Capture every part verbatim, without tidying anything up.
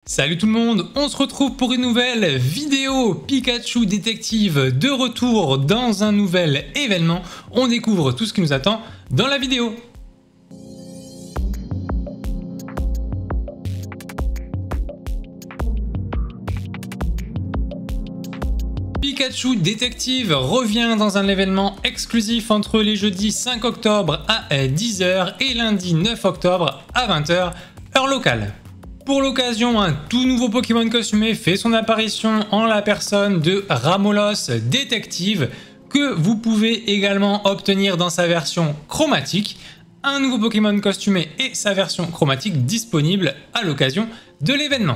Salut tout le monde, on se retrouve pour une nouvelle vidéo Pikachu Détective de retour dans un nouvel événement. On découvre tout ce qui nous attend dans la vidéo. Pikachu Détective revient dans un événement exclusif entre les jeudis cinq octobre à dix heures et lundi neuf octobre à vingt heures, heure locale. Pour l'occasion, un tout nouveau Pokémon costumé fait son apparition en la personne de Ramolos Détective, que vous pouvez également obtenir dans sa version chromatique. Un nouveau Pokémon costumé et sa version chromatique disponible à l'occasion de l'événement.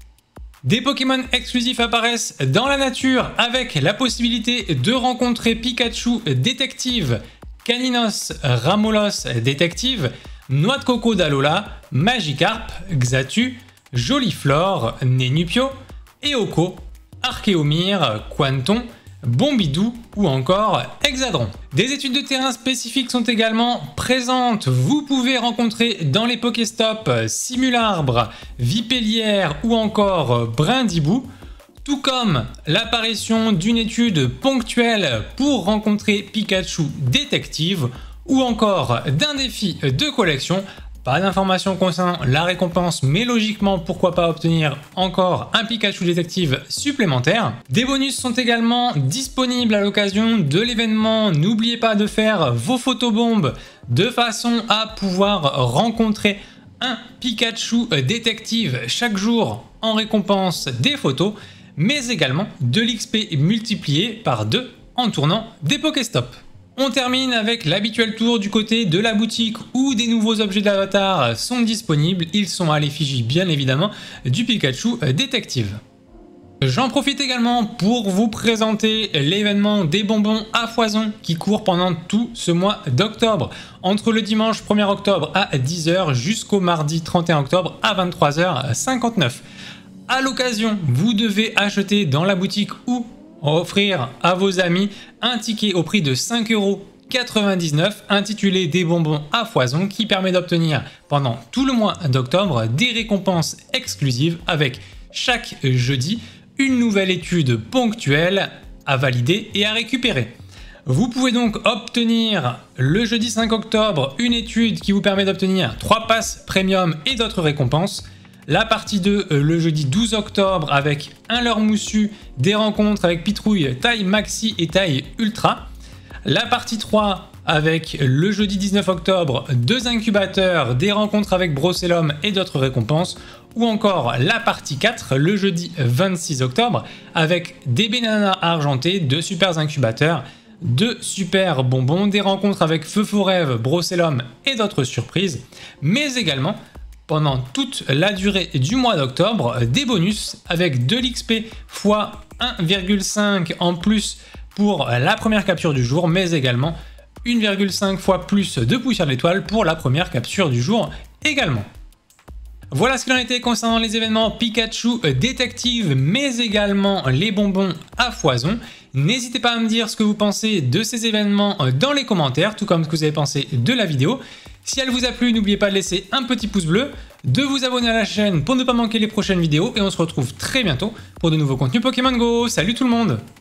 Des Pokémon exclusifs apparaissent dans la nature avec la possibilité de rencontrer Pikachu Détective, Caninos Ramolos Détective, Noix de Coco d'Alola, Magikarp, Xatu, Joliflore, Nénupio, Eoko, Archéomir, Quanton, Bombidou ou encore Hexadron. Des études de terrain spécifiques sont également présentes. Vous pouvez rencontrer dans les Pokéstop Simularbre, Vipélière ou encore Brindibou, tout comme l'apparition d'une étude ponctuelle pour rencontrer Pikachu Détective ou encore d'un défi de collection. Pas d'informations concernant la récompense, mais logiquement, pourquoi pas obtenir encore un Pikachu Détective supplémentaire. Des bonus sont également disponibles à l'occasion de l'événement. N'oubliez pas de faire vos photobombes de façon à pouvoir rencontrer un Pikachu Détective chaque jour en récompense des photos, mais également de l'X P multiplié par deux en tournant des Pokéstop. On termine avec l'habituel tour du côté de la boutique où des nouveaux objets d'avatar sont disponibles. Ils sont à l'effigie bien évidemment du Pikachu Détective. J'en profite également pour vous présenter l'événement des bonbons à foison qui court pendant tout ce mois d'octobre. Entre le dimanche premier octobre à dix heures jusqu'au mardi trente et un octobre à vingt-trois heures cinquante-neuf. À l'occasion, vous devez acheter dans la boutique ou offrir à vos amis un ticket au prix de cinq euros quatre-vingt-dix-neuf intitulé des bonbons à foison qui permet d'obtenir pendant tout le mois d'octobre des récompenses exclusives avec chaque jeudi une nouvelle étude ponctuelle à valider et à récupérer. Vous pouvez donc obtenir le jeudi cinq octobre une étude qui vous permet d'obtenir trois passes premium et d'autres récompenses. La partie deux, le jeudi douze octobre, avec un leurre moussu, des rencontres avec Pitrouille taille maxi et taille ultra. La partie trois, avec le jeudi dix-neuf octobre, deux incubateurs, des rencontres avec Brocellum et d'autres récompenses. Ou encore la partie quatre, le jeudi vingt-six octobre, avec des bananas argentés, deux super incubateurs, deux super bonbons, des rencontres avec Feu Rêve, Brocellum et d'autres surprises. Mais également, pendant toute la durée du mois d'octobre, des bonus avec de l'X P fois un virgule cinq en plus pour la première capture du jour, mais également un virgule cinq fois plus de poussière d'étoile pour la première capture du jour également. Voilà ce qu'il en était concernant les événements Pikachu Détective, mais également les bonbons à foison. N'hésitez pas à me dire ce que vous pensez de ces événements dans les commentaires, tout comme ce que vous avez pensé de la vidéo. Si elle vous a plu, n'oubliez pas de laisser un petit pouce bleu, de vous abonner à la chaîne pour ne pas manquer les prochaines vidéos et on se retrouve très bientôt pour de nouveaux contenus Pokémon Go. Salut tout le monde!